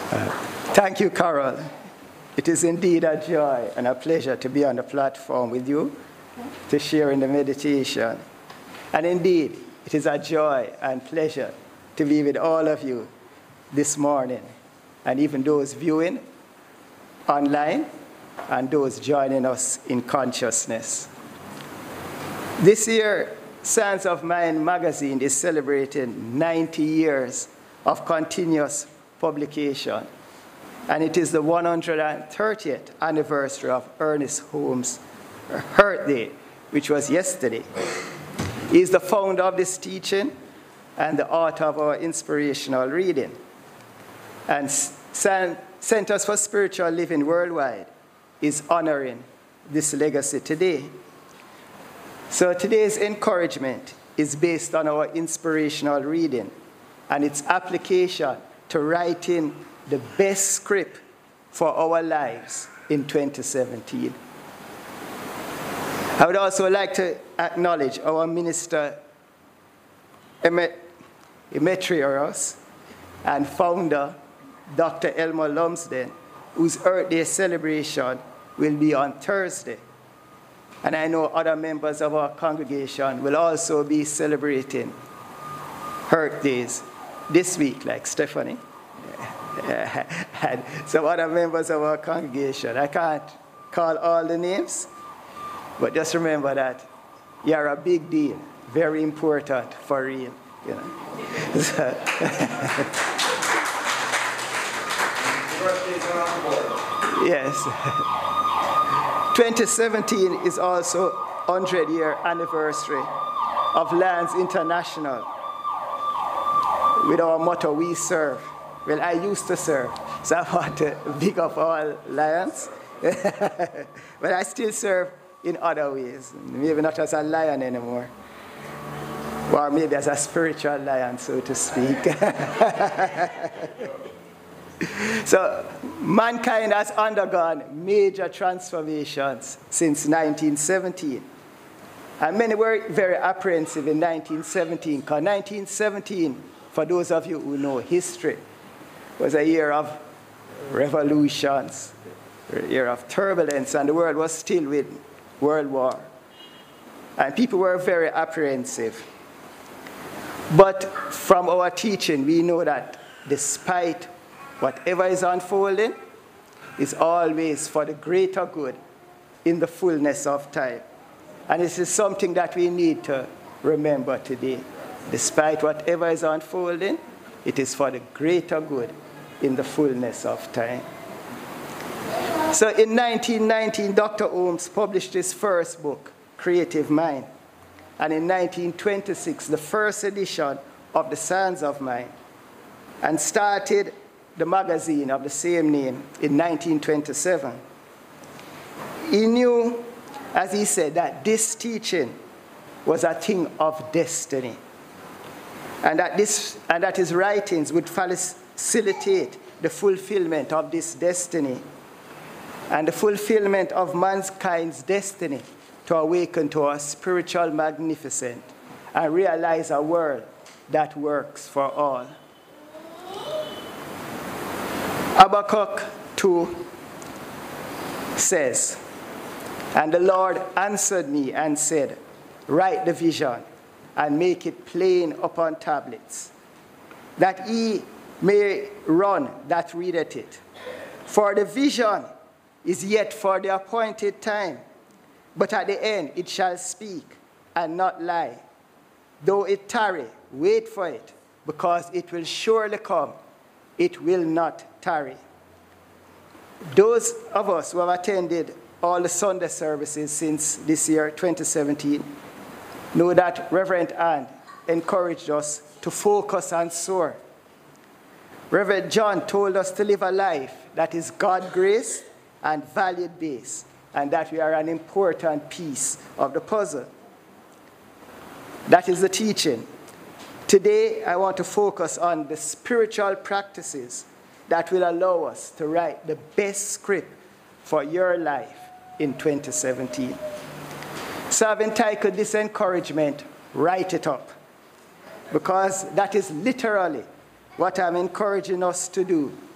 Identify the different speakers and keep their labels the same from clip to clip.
Speaker 1: Thank you, Carol. It is indeed a joy and a pleasure to be on the platform with you to share in the meditation. And indeed, it is a joy and pleasure to be with all of you this morning, and even those viewing online and those joining us in consciousness. This year, Science of Mind magazine is celebrating 90 years of continuous publication. And it is the 130th anniversary of Ernest Holmes' birthday, which was yesterday. He is the founder of this teaching and the author of our inspirational reading. And Centers for Spiritual Living Worldwide is honoring this legacy today. So today's encouragement is based on our inspirational reading and its application to writing the best script for our lives in 2017. I would also like to acknowledge our Minister Emeritus and founder, Dr. Elmer Lumsden, whose Earth Day celebration will be on Thursday. And I know other members of our congregation will also be celebrating Earth Days this week, like Stephanie. And some other members of our congregation. I can't call all the names, but just remember that you're a big deal, very important for real. You know. Yes. 2017 is also 100-year anniversary of Lions International with our motto, we serve. Well, I used to serve, so I want to big up all Lions. But I still serve in other ways, maybe not as a lion anymore, or maybe as a spiritual lion, so to speak. So mankind has undergone major transformations since 1917. And many were very apprehensive in 1917, because 1917, for those of you who know history, was a year of revolutions, a year of turbulence, and the world was still with World War. And people were very apprehensive. But from our teaching, we know that despite whatever is unfolding, is always for the greater good in the fullness of time. And this is something that we need to remember today. Despite whatever is unfolding, it is for the greater good in the fullness of time. So in 1919, Dr. Holmes published his first book, Creative Mind. And in 1926, the first edition of the Science of Mind, and started the magazine of the same name in 1927. He knew, as he said, that this teaching was a thing of destiny, and that his writings would facilitate the fulfillment of this destiny and the fulfillment of mankind's destiny to awaken to a spiritual magnificence and realize a world that works for all. Habakkuk 2 says, "And the Lord answered me and said, write the vision and make it plain upon tablets, that he may run that readeth it. For the vision is yet for the appointed time, but at the end it shall speak and not lie. Though it tarry, wait for it, because it will surely come. It will not tarry." Those of us who have attended all the Sunday services since this year, 2017, know that Reverend Ann encouraged us to focus and soar. Reverend John told us to live a life that is God-graced and value-based, and that we are an important piece of the puzzle. That is the teaching. Today, I want to focus on the spiritual practices that will allow us to write the best script for your life in 2017. So I've entitled this encouragement, Write It Up, because that is literally what I'm encouraging us to do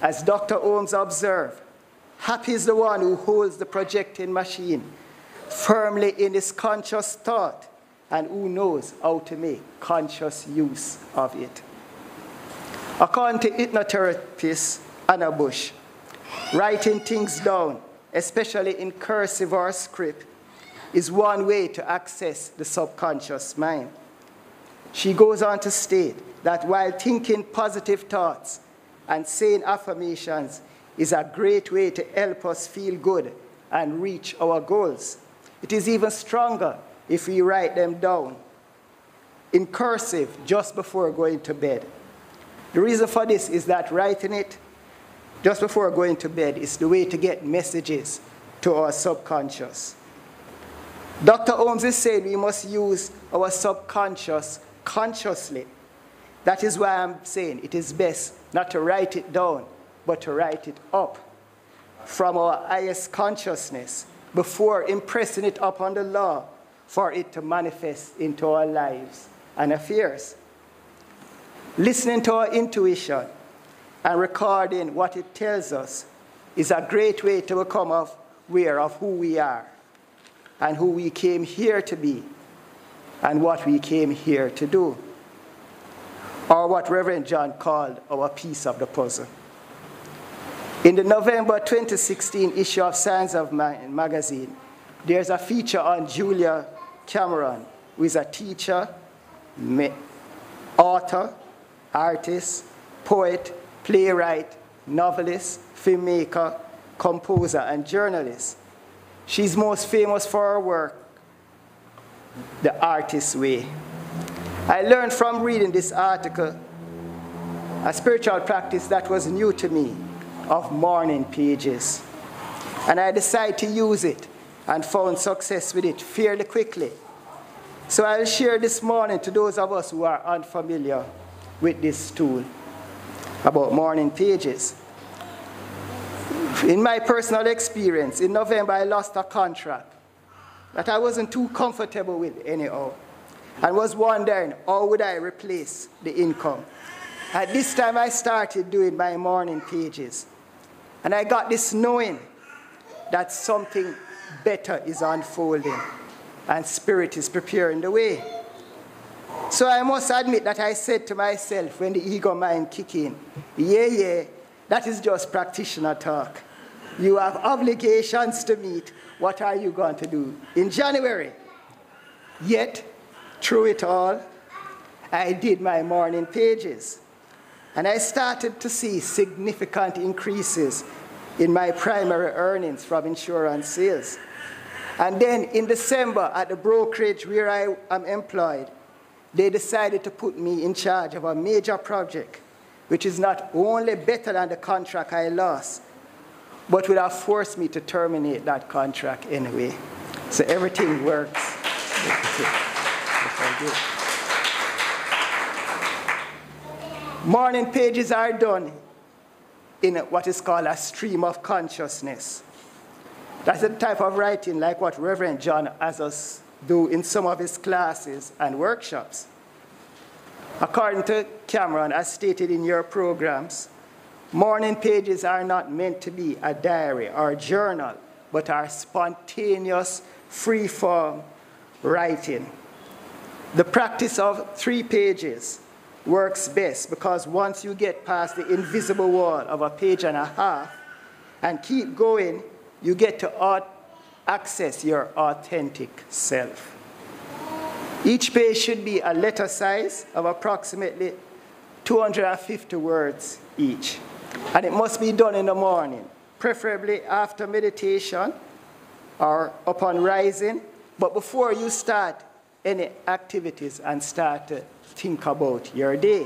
Speaker 1: As Dr. Holmes observed, happy is the one who holds the projecting machine firmly in his conscious thought and who knows how to make conscious use of it. According to hypnotherapist Anna Bush, writing things down, especially in cursive or script, is one way to access the subconscious mind. She goes on to state that while thinking positive thoughts and saying affirmations is a great way to help us feel good and reach our goals, it is even stronger if we write them down in cursive just before going to bed. The reason for this is that writing it just before going to bed is the way to get messages to our subconscious. Dr. Holmes is saying we must use our subconscious consciously. That is why I'm saying it is best not to write it down, but to write it up from our highest consciousness before impressing it upon the law for it to manifest into our lives and affairs. Listening to our intuition and recording what it tells us is a great way to become aware of who we are and who we came here to be and what we came here to do, or what Reverend John called our piece of the puzzle. In the November 2016 issue of Science of Mind magazine, there's a feature on Julia Cameron, who is a teacher, author, artist, poet, playwright, novelist, filmmaker, composer, and journalist. She's most famous for her work, The Artist's Way. I learned from reading this article a spiritual practice that was new to me of morning pages. And I decided to use it and found success with it fairly quickly. So I'll share this morning to those of us who are unfamiliar with this tool about morning pages. In my personal experience, in November I lost a contract that I wasn't too comfortable with anyhow, and was wondering how would I replace the income. At this time I started doing my morning pages, and I got this knowing that something better is unfolding and Spirit is preparing the way. So I must admit that I said to myself when the ego mind kicked in, yeah, that is just practitioner talk. You have obligations to meet. What are you going to do in January? Yet, through it all, I did my morning pages. And I started to see significant increases in my primary earnings from insurance sales. And then in December, at the brokerage where I am employed, they decided to put me in charge of a major project, which is not only better than the contract I lost, but would have forced me to terminate that contract anyway. So everything works. Morning pages are done in what is called a stream of consciousness. That's the type of writing like what Reverend John has us do in some of his classes and workshops. According to Cameron, as stated in your programs, morning pages are not meant to be a diary or a journal, but are spontaneous, free-form writing. The practice of 3 pages works best because once you get past the invisible wall of a page and a half and keep going, you get to access your authentic self. Each page should be a letter size of approximately 250 words each. And it must be done in the morning, preferably after meditation or upon rising, but before you start any activities and start to think about your day.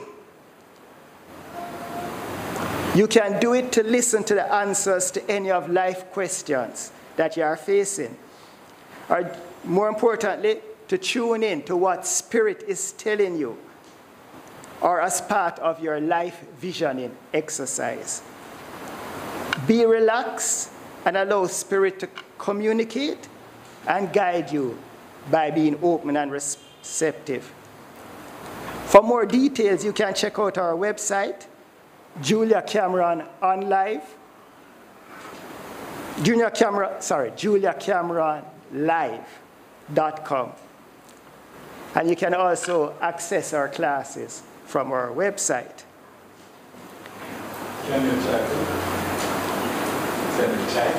Speaker 1: You can do it to listen to the answers to any of life questions that you are facing, or more importantly, to tune in to what Spirit is telling you, or as part of your life visioning exercise. Be relaxed and allow Spirit to communicate and guide you by being open and receptive. For more details, you can check out our website, Julia Cameron on live. JuliaCameronLive.com. And you can also access our classes from our website.
Speaker 2: Can you check? Can you check?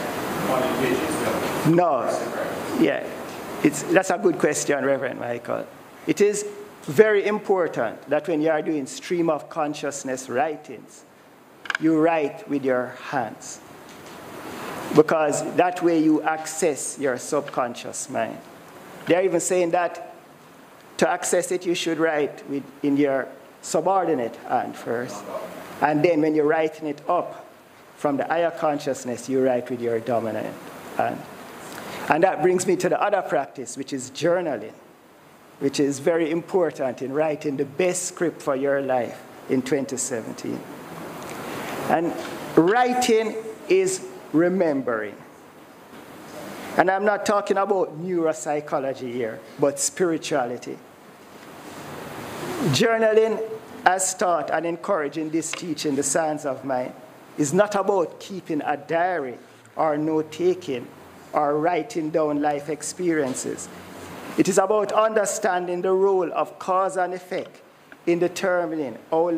Speaker 1: No. Yeah. That's a good question, Reverend Michael. It is very important that when you are doing stream of consciousness writings, you write with your hands. Because that way you access your subconscious mind. They're even saying that to access it, you should write in your subordinate hand first. And then when you're writing it up from the higher consciousness, you write with your dominant hand. And that brings me to the other practice, which is journaling, which is very important in writing the best script for your life in 2017. And writing is remembering. And I'm not talking about neuropsychology here, but spirituality. Journaling, as taught and encouraged in this teaching, The Science of Mind, is not about keeping a diary or note-taking or writing down life experiences. It is about understanding the role of cause and effect in determining how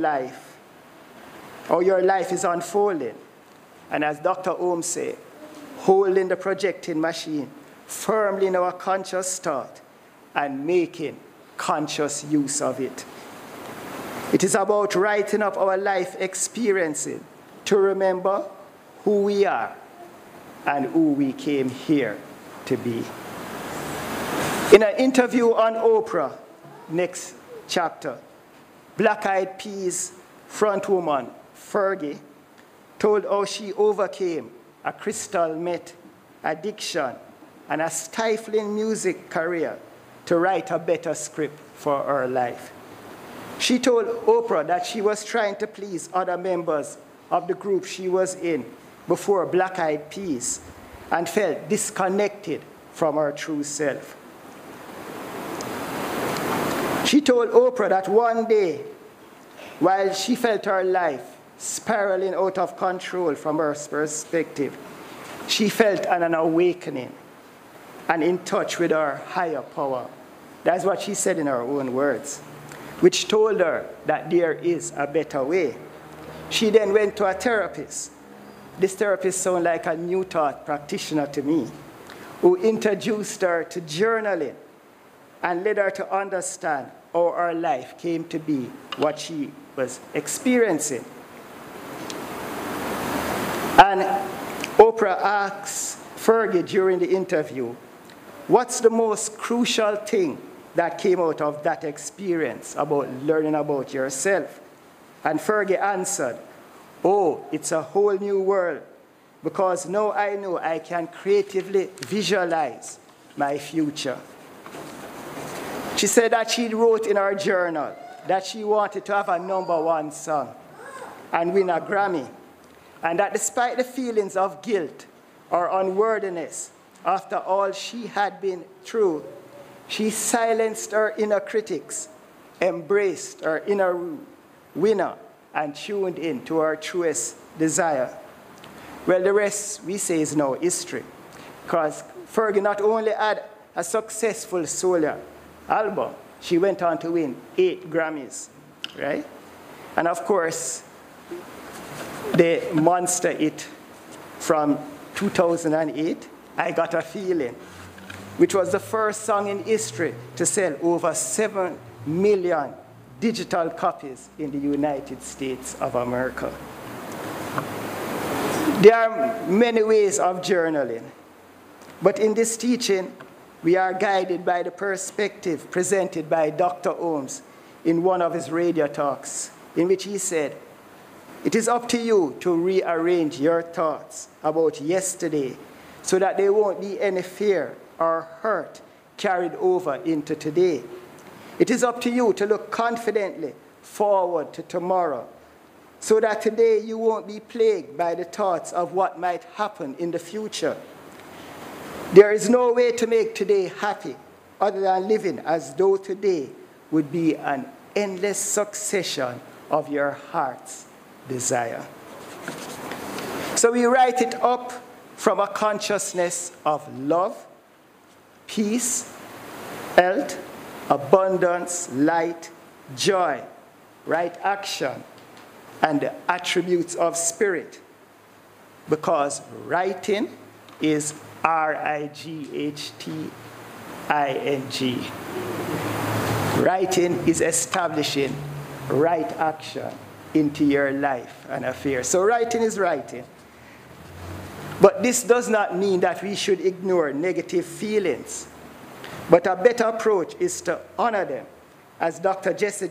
Speaker 1: your life is unfolding. And as Dr. Ohm said, holding the projecting machine firmly in our conscious thought and making conscious use of it. It is about writing up our life experiences to remember who we are and who we came here to be. In an interview on Oprah, next chapter, Black Eyed Peas frontwoman Fergie told how she overcame a crystal meth addiction and a stifling music career to write a better script for her life. She told Oprah that she was trying to please other members of the group she was in before Black Eyed Peas and felt disconnected from her true self. She told Oprah that one day, while she felt her life spiraling out of control from her perspective, she felt an awakening and in touch with her higher power. That's what she said in her own words, which told her that there is a better way. She then went to a therapist. This therapist sounded like a New Thought practitioner to me, who introduced her to journaling and led her to understand how her life came to be what she was experiencing. And Oprah asked Fergie during the interview, what's the most crucial thing that came out of that experience about learning about yourself? And Fergie answered, oh, it's a whole new world, because now I know I can creatively visualize my future. She said that she wrote in her journal that she wanted to have a #1 song and win a Grammy, and that despite the feelings of guilt or unworthiness after all she had been through, she silenced her inner critics, embraced her inner winner, and tuned in to her truest desire. Well, the rest, we say, is now history, because Fergie not only had a successful solo album, she went on to win 8 Grammys, right? And of course, the monster hit from 2008, I Got a Feeling, which was the first song in history to sell over 7 million digital copies in the United States of America. There are many ways of journaling, but in this teaching, we are guided by the perspective presented by Dr. Holmes in one of his radio talks, in which he said, it is up to you to rearrange your thoughts about yesterday so that there won't be any fear or hurt carried over into today. It is up to you to look confidently forward to tomorrow so that today you won't be plagued by the thoughts of what might happen in the future. There is no way to make today happy other than living as though today would be an endless succession of your heart's desire. So we write it up from a consciousness of love, peace, health, abundance, light, joy, right action, and the attributes of spirit. Because writing is R-I-G-H-T-I-N-G. Writing is establishing right action into your life and affairs. So writing is writing. But this does not mean that we should ignore negative feelings. But a better approach is to honor them, as Dr. Jesse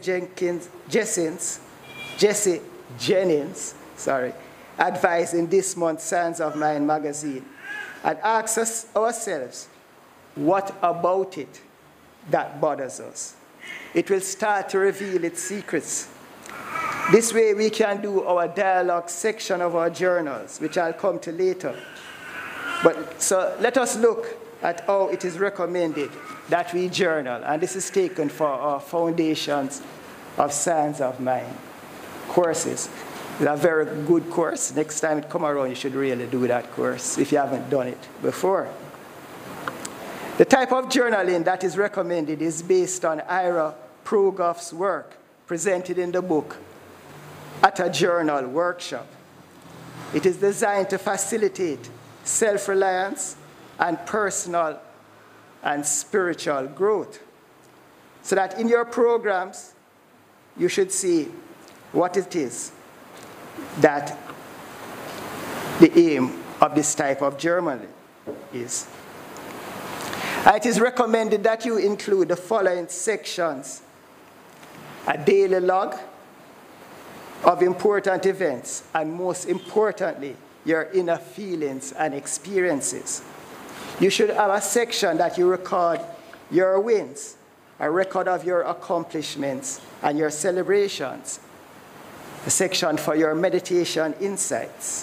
Speaker 1: Jennings advised in this month's Science of Mind magazine, and ask ourselves, what about it that bothers us? It will start to reveal its secrets. This way we can do our dialogue section of our journals, which I'll come to later. But so let us look at how it is recommended that we journal. And this is taken for our Foundations of Science of Mind courses. It's a very good course. Next time it comes around, you should really do that course if you haven't done it before. The type of journaling that is recommended is based on Ira Progoff's work presented in the book At a Journal Workshop. It is designed to facilitate self-reliance and personal and spiritual growth, so that in your programs you should see what it is that the aim of this type of journaling is. And it is recommended that you include the following sections: a daily log of important events, and most importantly, your inner feelings and experiences. You should have a section that you record your wins, a record of your accomplishments and your celebrations, a section for your meditation insights.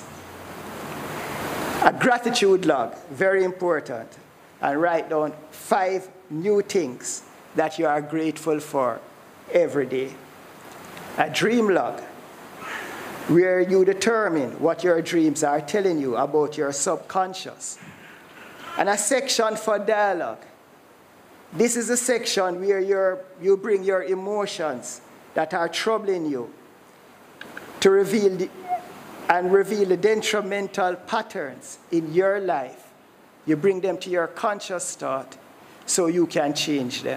Speaker 1: A gratitude log, very important, and write down 5 new things that you are grateful for every day. A dream log, where you determine what your dreams are telling you about your subconscious. And a section for dialogue. This is a section where you bring your emotions that are troubling you to reveal the detrimental patterns in your life. You bring them to your conscious thought so you can change them.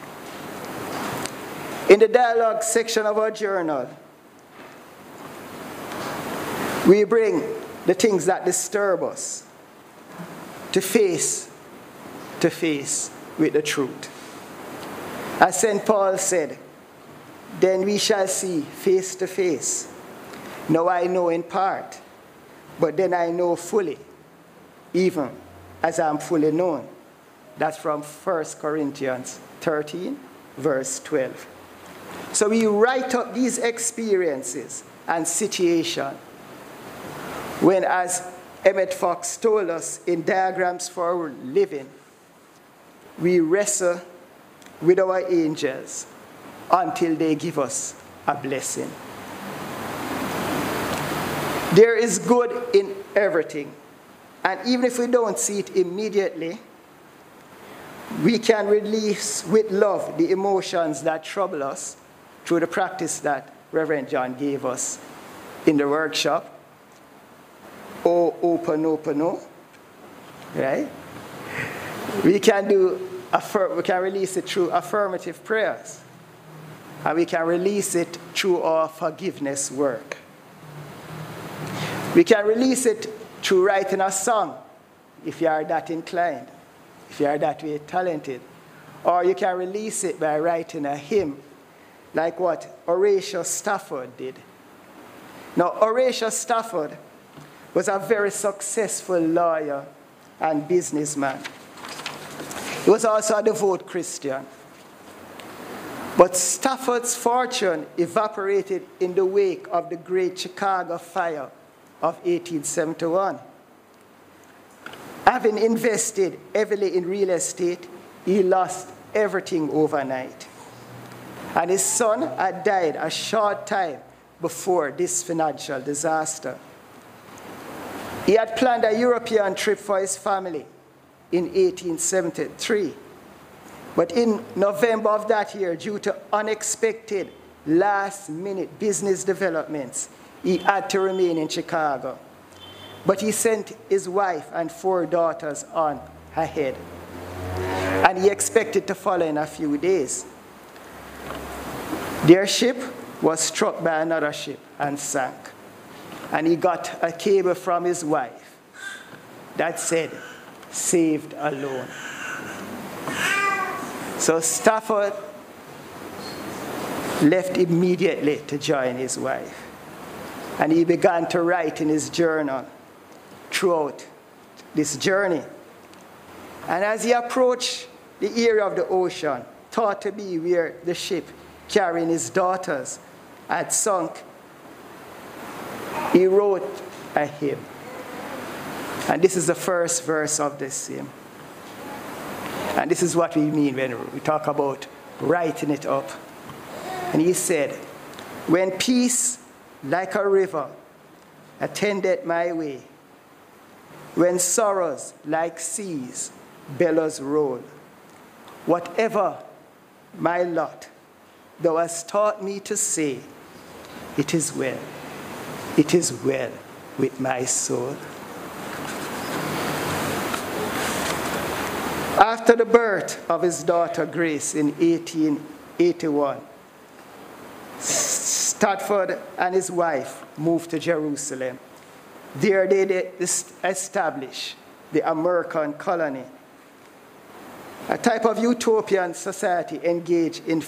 Speaker 1: In the dialogue section of our journal, we bring the things that disturb us to face with the truth. As St. Paul said, then we shall see face to face. Now I know in part, but then I know fully, even as I am fully known. That's from 1 Corinthians 13, verse 12. So we write up these experiences and situations when, as Emmett Fox told us in Diagrams for Living, we wrestle with our angels until they give us a blessing. There is good in everything. And even if we don't see it immediately, we can release with love the emotions that trouble us through the practice that Reverend John gave us in the workshop. Ho'oponopono, right? We can release it through affirmative prayers, and we can release it through our forgiveness work. We can release it through writing a song, if you are that inclined, if you are that way talented, or you can release it by writing a hymn, like what Horatio Stafford did. Now, Horatio Stafford was a very successful lawyer and businessman. He was also a devout Christian. But Stafford's fortune evaporated in the wake of the Great Chicago Fire of 1871. Having invested heavily in real estate, he lost everything overnight. And his son had died a short time before this financial disaster. He had planned a European trip for his family in 1873. But in November of that year, due to unexpected last-minute business developments, he had to remain in Chicago. But he sent his wife and 4 daughters on ahead. And he expected to follow in a few days. Their ship was struck by another ship and sank. And he got a cable from his wife that said, "Saved alone." So Stafford left immediately to join his wife. And he began to write in his journal throughout this journey. And as he approached the area of the ocean, thought to be where the ship carrying his daughters had sunk, he wrote a hymn. And this is the first verse of this hymn. And this is what we mean when we talk about writing it up. And he said, "When peace like a river attended my way, when sorrows like seas billows roll, whatever my lot, thou hast taught me to say, it is well with my soul." After the birth of his daughter Grace in 1881, Stafford and his wife moved to Jerusalem. There they established the American colony, a type of utopian society engaged in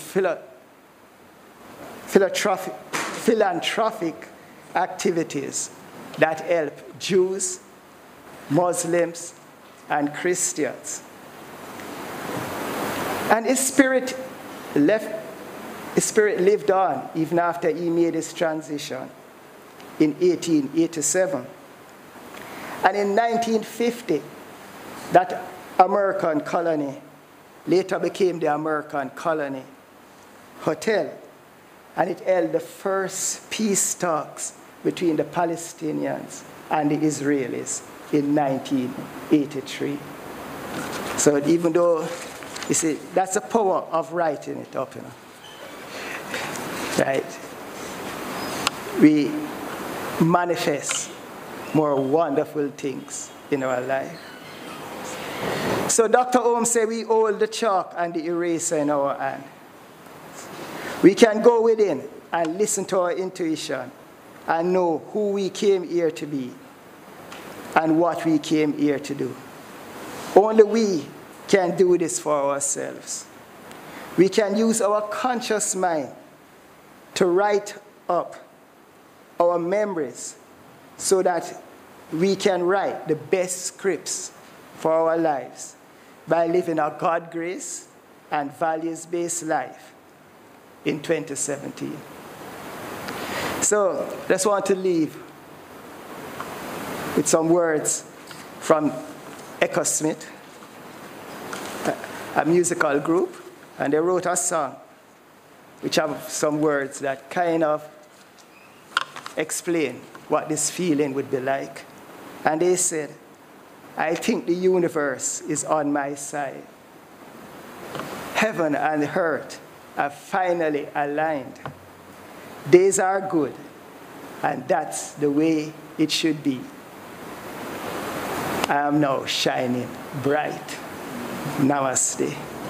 Speaker 1: philanthropic activities that help Jews, Muslims, and Christians. And his spirit lived on even after he made his transition in 1887. And in 1950, that American colony later became the American Colony Hotel, and it held the first peace talks between the Palestinians and the Israelis in 1983. So even though, you see, that's the power of writing it up, you know. Right? We manifest more wonderful things in our life. So Dr. Holmes said we hold the chalk and the eraser in our hand. We can go within and listen to our intuition and know who we came here to be and what we came here to do. Only we can do this for ourselves. We can use our conscious mind to write up our memories so that we can write the best scripts for our lives by living a God-grace and values-based life in 2017. So I just want to leave with some words from Echo Smith, a musical group, and they wrote a song which have some words that kind of explain what this feeling would be like. And they said, "I think the universe is on my side. Heaven and earth are finally aligned. Days are good, and that's the way it should be. I am now shining bright. Namaste."